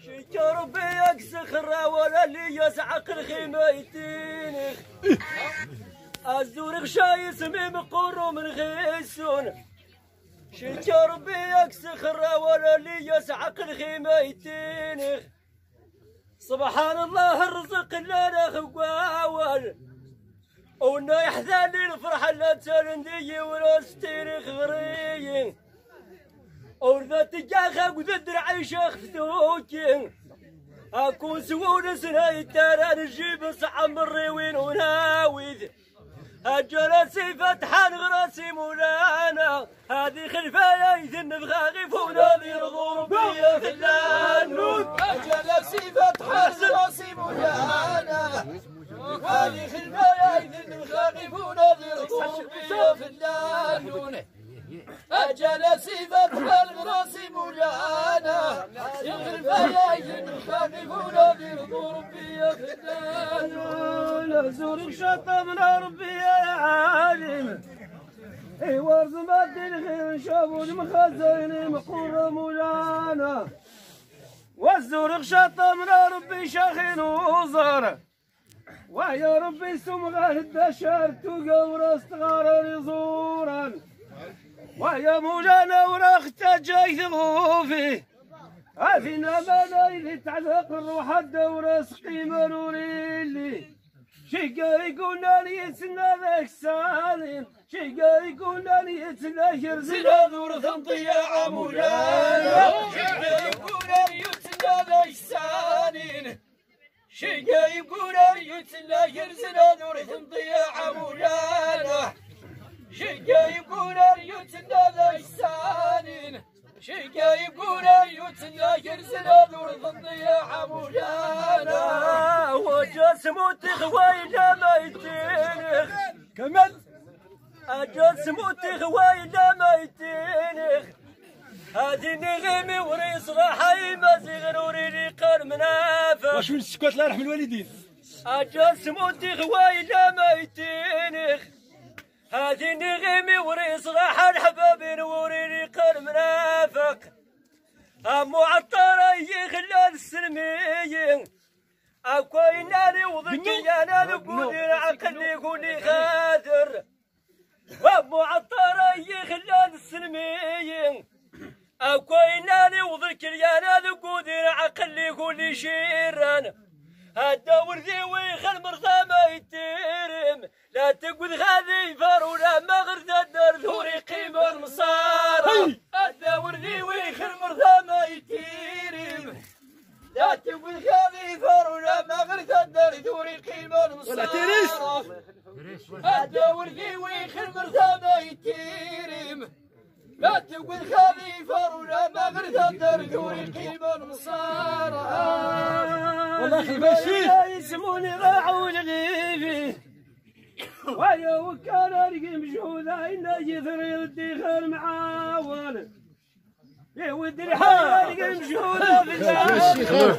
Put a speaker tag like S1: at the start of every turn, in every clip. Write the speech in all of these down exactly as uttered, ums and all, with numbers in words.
S1: شيك يا ربي يكسخر ولا اللي يسعق الخيميتين الزور غشاي اسمي مقر من غيسون شيك يا ربي يكسخر ولا اللي يسعق الخيميتين سبحان الله الرزق لنا خواول ونا يحزن لي الفرحة لا ترندي وراستين غريين ورذا تجاخا قد درعي شيخ فتوكين اكون سوون سناي الدار نجيب صعب الريوين وناويذ الجلسي فتحان غراسي مولانا هذه خلفايا يذن بغاغي فونا يرضو بيا في اللانون
S2: الجلسي فتحان غراسي مولانا هذه خلفايا يذن بغاغي فونا يرضو بيا في اللانون الجلسي فتحان غراسي مولانا خلفايا يذن بغاغي فونا يرضو بيا في اللانون
S1: زورك شطبنا ربي يا عالم ايوا زماد الخير شافوا المخزن مقر مولانا والزورق شطبنا ربي شاخين وزار ويا ربي سمغه الدشار تقور استغار زورا ويا مولانا ورخت جاي ثغوفي عافينا ما اللي تعلق الروح الدور سقي مروري اللي شيقا يقولنا لي يتسنى ذاك السالين شيقا يقولنا لي يتسنى يرزل ذور ثنطيا مولانا
S2: شيقا يقولنا لي يتسنى ذاك السالين شيقا يقولنا لي يتسنى يرزل ذور ثنطيا مولانا شيقا يقولنا لي يتسنى ذاك السالين شيقا يقولنا لي يتسنى يرزل ذور ثنطيا مولانا
S1: وجسموتي خوينا ما يتينخ كمل جسموتي خوينا ما يتينخ هذه نغمي وريس غحي ما زغروري لي قر منافق
S3: واش من السكوت الله يرحم الوالدين
S1: جسموتي خوينا ما يتينخ هذه نغمي وريس غحي الحباب نوري لي قر منافق معطرة يخلال السلميين أكوين ناري وضكي أنا نقول عقلي يقولي خاذر ومعطرة يخلال السلميين أكوين ناري وضكي أنا نقول عقلي يقولي شيران الدور ذي ويخل مرضى ما يترم لا تقول غادي فارولا ما غرد الدار ذوري قيمة المصارى الدور ذي ويخل مرضى ما يترم لا تقول غادي فارولا ما غرد الدار ذوري قيمة المصارى الدور ذي ويخل مرضى ما يترم لا تقول غادي فارولا ما غرد الدار ذوري قيمة المصارى
S3: والله خلفاشي
S1: يسموني راعوا الغيبي ويا وكان ارقي مجهوده إلا يثري الدخل معاون يا ود الحال ارقي مجهوده في اللانون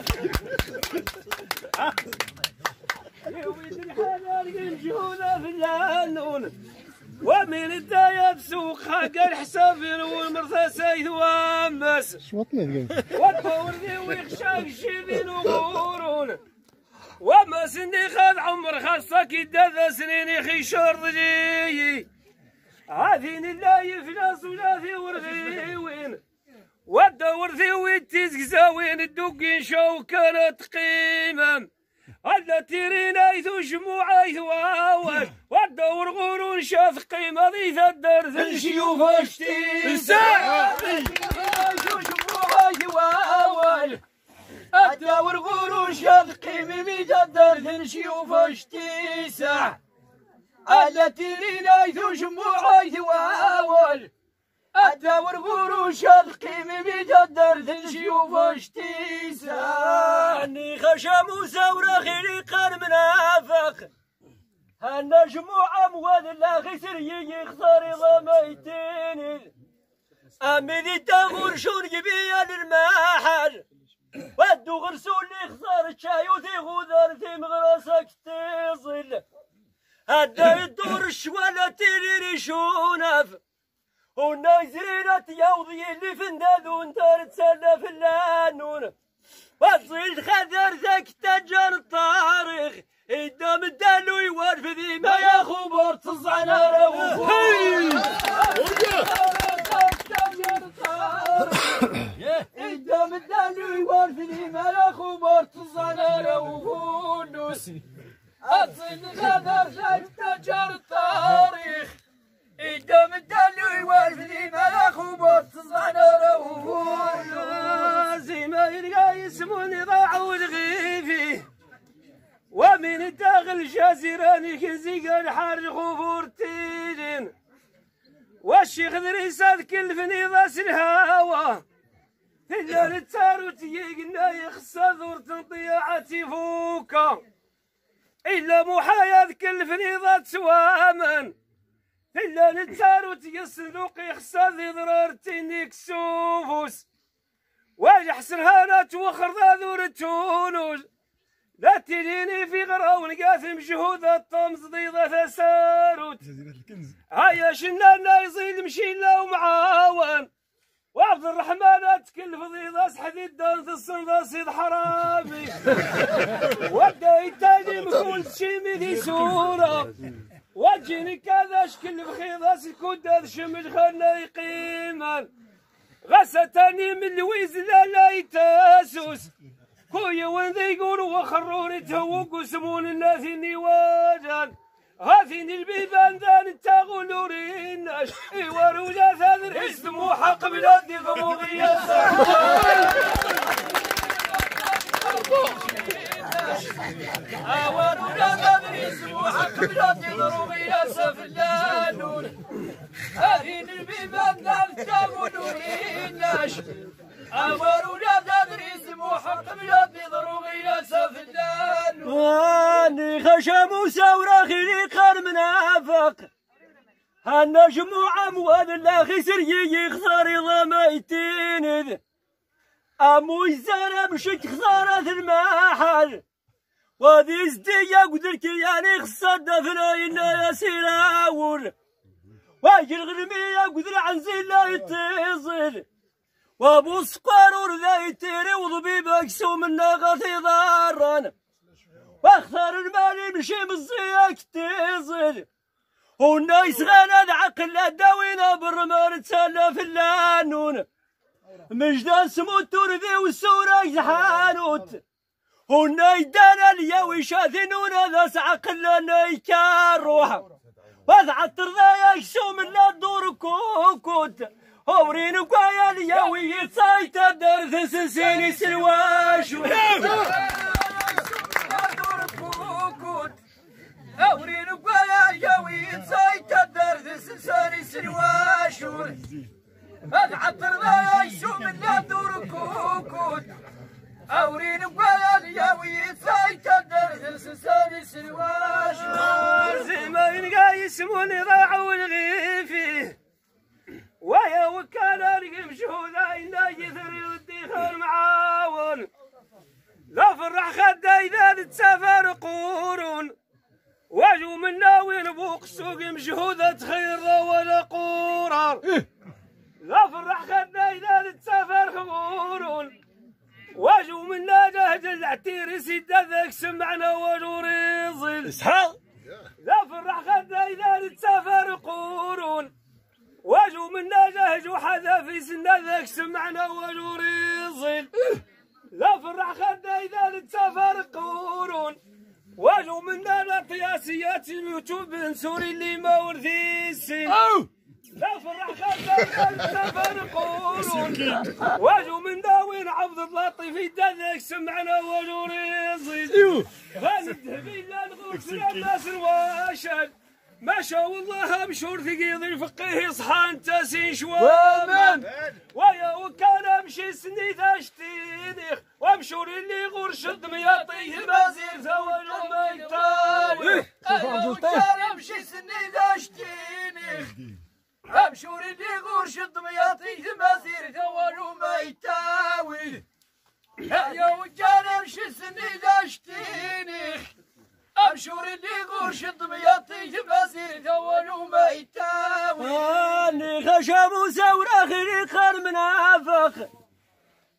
S1: يا ود الحال ارقي مجهوده في اللانون ومن الداية سوق حق الحساب والمرثى سيد وامس والدور ذي ويخشى الشيبين وغورون وما سني خذ عمر خاصك يدذا سنين يخي شرطي عاذين الله يفلس ولا في ورثيوين والدور ذي ويتزقزاوين الدقين شو كانت قيمة التي رينايث شموعايث واول والدور غورون شاف قيمة ذي ثدر ذي شيوف اشتي الساعة شموعايث واول الدور غورون شاف قيمة ذي ثدر ذي شيوف اشتي ساعة التي رينايث شموعايث واول الدور غورون شاف قيمة ذي ثدر ذي شيوف اشتي ساعة عني خشم وسورة خيري قر منافق هنا جموع أموال الله خسر يخسر ضميتين أمي ذي تغور شون جبيا للمحل ودو غرسول يخسر الشاي وذي غذر ذي مغرسك تصل هدا يدور الشوالة تيري شونف هنا زينة يوضي اللي في الندون دار تسلى في اللانون وصل خذر ذاك تجار الطارق قدام الدلو يوارف ذي ما يا خبر تصعنا روح قدام الدلو يوارف ذي ما يا خبر تصعنا روح أصل خذر ذاك تجار الطارق قدام الدلو يوارف ذي ما يا خبر تصعنا روح زي ما يلقى يسموني ضاعوا الغيفي ومن الداخل جزيراني كنزي الحار غفور تيجين والشيخ دريسات كلفني ضاس الهوا تجار التاروت يقنا يخسى ذور تنطيعتي فوكا إلا محايا كلفني ضات سواما إلا التاروت يصندوق يخسى ذي ضرارتي كسوفوس واجي حسن هانات وخرضا ذور التونوس لا تجيني في غراون قاثم جهود الطمز ضيضة ساروت هيا شنانا يزيد مشينا ومعاون وعبد الرحمن تكلف ضيضة حديد دانث الصنضة صيد حرامي وبدا يتاجي مكون تشيمي ذي سورة وجيني كذا شكل بخيضة سكودة شمج خلنا يقيما غستني من لويز لا لا يتاسوس كويا وين يقولوا وخروني توق وسمون الناس اني واجان هاثيني البيبان ذان تاغلوا ريناش ايوارو جا ثاثر اسمو حق بلادي غموغيا ايوارو جا ثاثر اسمو حق بلادي غموغيا سفلانون هاثيني البيبان ذان تاغلوا ريناش أمروا لا تدري اسمه حق بلادي ضروغي لا سفلان واني خشم وسورة خيري قار منافق هانا جموع أموال الله خسر يخسر ضميتين أمو الزارة مشيت خسارة المحل وذي ازديا قدر كياني خسر دفنا يا سيراول واجي الغرمية قدر عن زين لا يتصل وابو سقارور ذا يتيري وضبي مكسوم الناقة ضارن واختار المال يمشي بالزياك تيزل والناس غانا عقل الداوينا بالرمال تسلى في اللانون مجدان سموت ذي والسورة يحانوت والناس دانا الياوي شاذنون ذا عقل نايكار روح وذا عطر ذا يكسوم لا دور كوكوت أورين وقايا اليوي صايت درث سنسيني سلواش أورين وقايا اليوي صايت درث سنسيني سلواش أذعطر ذا يشوم لا دور كوكوت أورين وقايا اليوي صايت درث سنسيني سلواش زمان قايسموني ضاعوا الغيفي ويا وكالة رقم شهودا إنا يثري الدخل معاون لا فرح خدا إذا تسافر قورون واجو منا وين بوق سوق مشهودة خير ولا قوران لا فرح خدا إذا تسافر قورون واجو منا جهد العتير سيد ذاك سمعنا واجو ريزل لا فرح خدا إذا تسافر قورون واجو منا جهج وحذا في سنة ذاك سمعنا واجو ريزل لا فرح خدا إذا تسافر قورون واجو منا القياسيات اليوتيوب سوري اللي ما ورثي السن لا فرح خدا إذا تسافر قورون واجو منا وين عبد اللطيف ذاك سمعنا واجو ريزل غازي الذهبي لا نغوص في الناس الواشل ما شاء الله مشهور ثقيل الفقيه صحان تاسين شواما ويا وكان امشي سني ذاشتينيخ ومشهور اللي غرشد مياطيه المازير ثوال ما يطاوي ويا وكان امشي سني ذاشتينيخ ومشهور اللي غرشد مياطيه المازير ثوال ما يطاوي يا وكان امشي سني ذاشتينيخ أمشور اللي غرش ضمياطي بازير ثوال وما يتاوي أني خشم وسورة خير خار منافق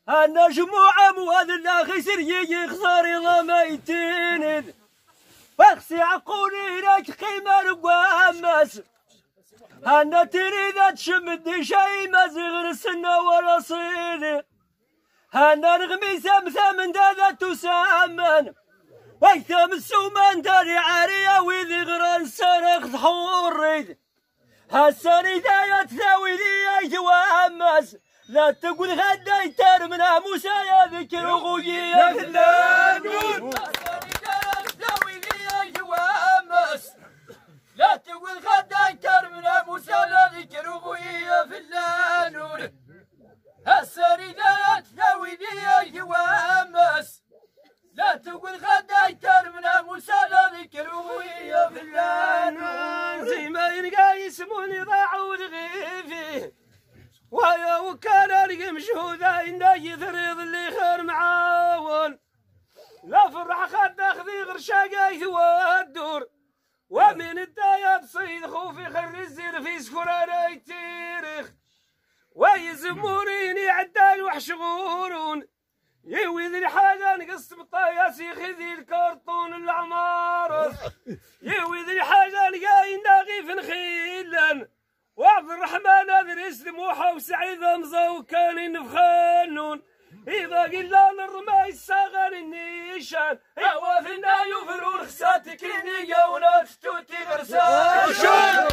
S1: أنا جموعة مواد لا خسر يجي خسر ضميتين فاخسي عقولي لك قيمة القوامس أنا تريد تشمد شي ما زغر السنة ولا صيني أنا نغمي سمسم دادا تسامن ويثم السومان داري عارية وذي غران سرق حوريد هالسني دايا تساوي لي جوامس لا تقول غدا يتر من موسى يا ذكر غوي يا فلان
S2: لا تقول غدا يتر من موسى لا ذكر غوي يا فلان هالسني دايا تساوي لي جوامس لا تقول غدا يتر من موسى لا ذكر غوي يا فلان
S1: زي ما يلقى يسموني ضاعوا الغيفي ويا وكان رقم شهودا إنا يثريض اللي خير معاون لا فرح خد أخذي غير شاقايث والدور ومن الدايات صيد خوفي خر الزير في سكرانا يتيرخ ويزموريني عدال وحش غورون يوي ذي الحاجة نقص بطاياس يخذي الكرتون العمارس يوي ذي الحاجة نقاين ناغي في نخيلا وعبد الرحمن هذا سموحه وسعيد همزه وكان نفخانون اذا قلنا للرماي الصغر النيشان
S2: عوافنا يفرون خساتك النية وناس توتي غرسان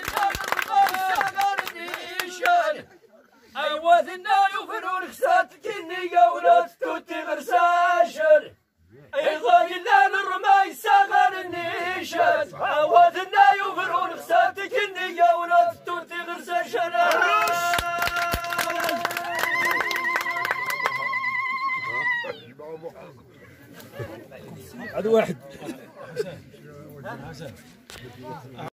S2: عوافنا يفرون خساتك النية وناس توتي غرسان اذا قلنا للرماي الصغر النيشان عوافنا يفرون خساتك النية وناس توتي غرسان
S3: عدو واحد